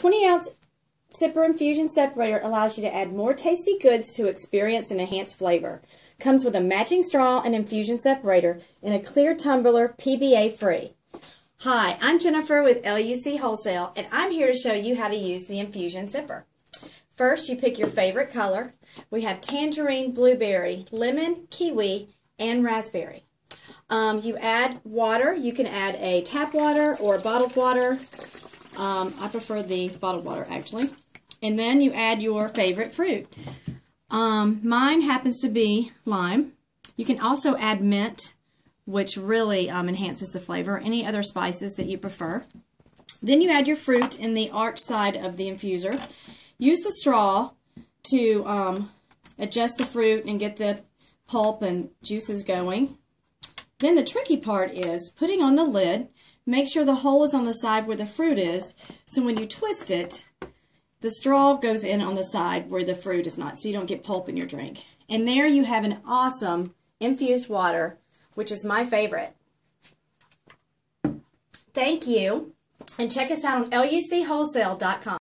20-ounce Sipper Infusion Separator allows you to add more tasty goods to experience and enhance flavor. Comes with a matching straw and infusion separator in a clear tumbler, PBA free. Hi, I'm Jennifer with LUC Wholesale, and I'm here to show you how to use the infusion sipper. First, you pick your favorite color. We have tangerine, blueberry, lemon, kiwi, and raspberry. You add water. You can add a tap water or bottled water. I prefer the bottled water, actually. And then you add your favorite fruit. Mine happens to be lime. You can also add mint, which really enhances the flavor, any other spices that you prefer. Then you add your fruit in the arch side of the infuser. Use the straw to adjust the fruit and get the pulp and juices going. Then the tricky part is putting on the lid. Make sure the hole is on the side where the fruit is, so when you twist it, the straw goes in on the side where the fruit is not, so you don't get pulp in your drink. And there you have an awesome infused water, which is my favorite. Thank you, and check us out on LUCWholesale.com.